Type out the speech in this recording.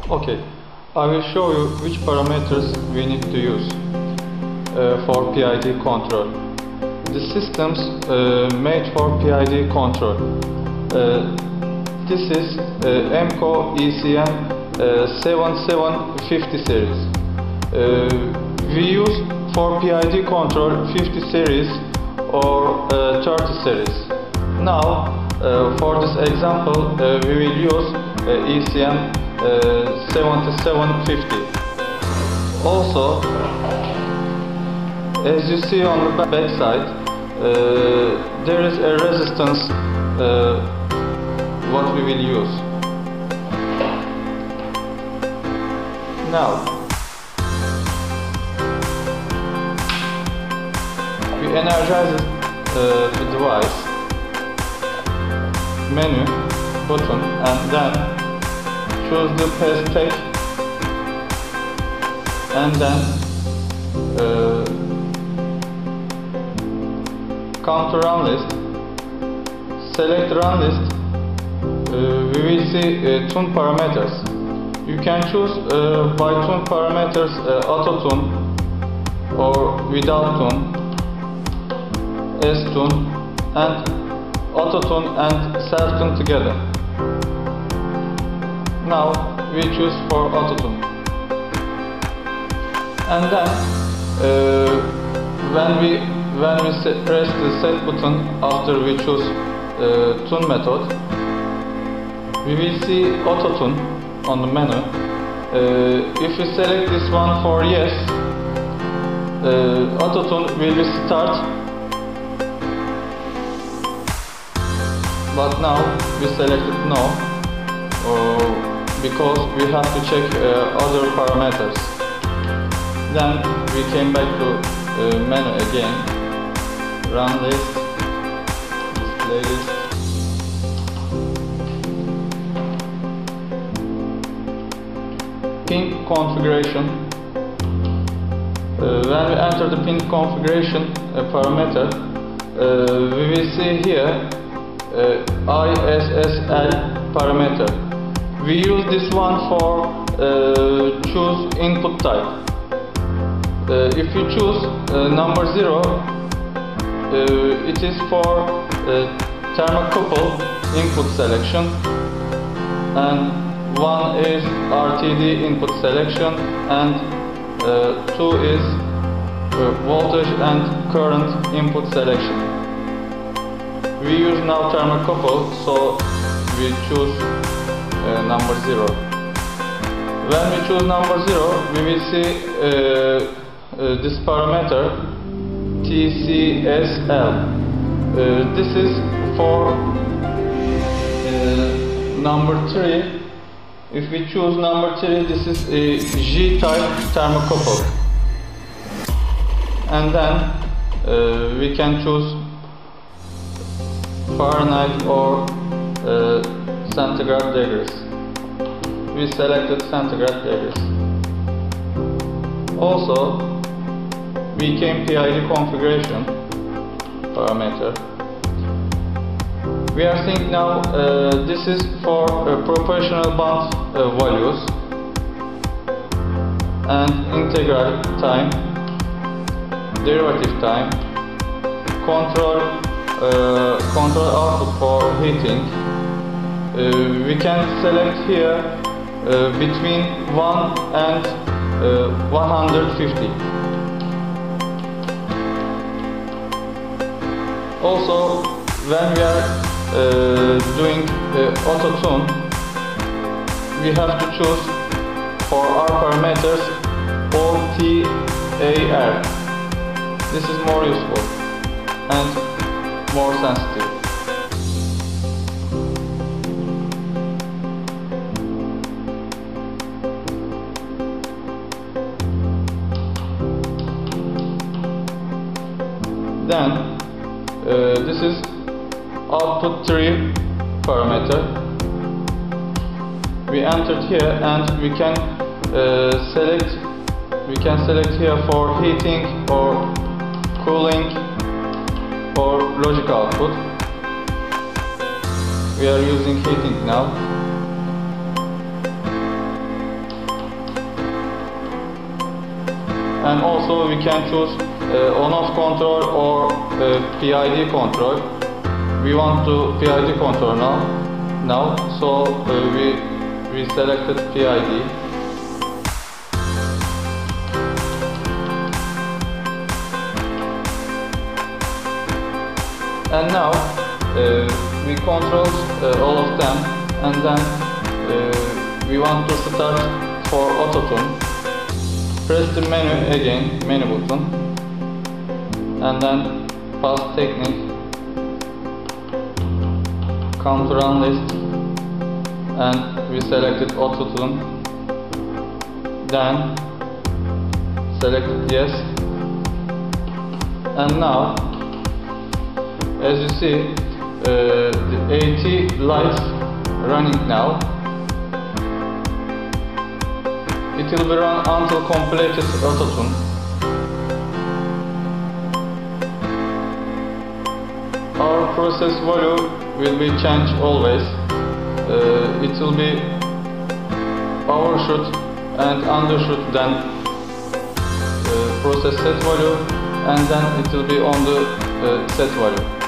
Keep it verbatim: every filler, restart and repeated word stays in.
Okay, I will show you which parameters we need to use uh, for P I D control. The system's uh, made for P I D control. Uh, this is uh, M C O E C M uh, seventy-seven fifty series. Uh, we use for P I D control fifty series or uh, thirty series. Now, uh, for this example, uh, we will use uh, E C M uh, seventy-seven fifty. Also, as you see on the back side, uh, there is a resistance uh, what we will use. Now, we energize uh, the device, menu, button, and then choose the pass tag, and then uh, counter run list. Select run list. Uh, we will see uh, tune parameters. You can choose uh, by tune parameters uh, auto tune or without tune, S tune, and auto tune and self tune together. Now we choose for auto tune, and then uh, when we when we set, press the set button after we choose uh, tune method, we will see auto tune on the menu. Uh, if we select this one for yes, uh, auto tune will be start. But now we selected no, uh, because we have to check uh, other parameters. Then we came back to uh, menu again, run list, display list. Pin configuration. Uh, when we enter the pin configuration uh, parameter, uh, we will see here Uh, I S S L parameter. We use this one for uh, choose input type. Uh, if you choose uh, number zero, uh, it is for uh, thermocouple input selection, and one is R T D input selection, and uh, two is uh, voltage and current input selection. We use now thermocouple, so we choose uh, number zero. When we choose number zero, we will see uh, uh, this parameter T C S L. Uh, this is for uh, number three. If we choose number three, this is a G-type thermocouple, and then uh, we can choose Fahrenheit or uh, centigrade degrees. We selected centigrade degrees. Also, we came P I D configuration parameter. We are seeing now uh, this is for uh, proportional band uh, values and integral time, derivative time, control. Uh, control output for heating. Uh, we can select here uh, between one and uh, one hundred fifty. Also, when we are uh, doing uh, auto tune, we have to choose for our parameters O T A R. This is more useful and more sensitive. Then uh, this is output three parameter. We entered here, and we can uh, select we can select here for heating or cooling or logic output. We are using heating now. and also we can choose uh, on-off control or uh, P I D control. We want to P I D control now. Now, so uh, we we selected P I D. And now uh, we control uh, all of them, and then uh, we want to start for Auto-Tune. Press the menu again, menu button, and then pass technique, come to run list, and we selected Auto-Tune, then select yes, and now as you see, uh, the AT lights running now. It will be run until completed Auto-Tune. Our process value will be changed always. Uh, it will be overshoot and undershoot, then uh, process set value, and then it will be on the uh, set value.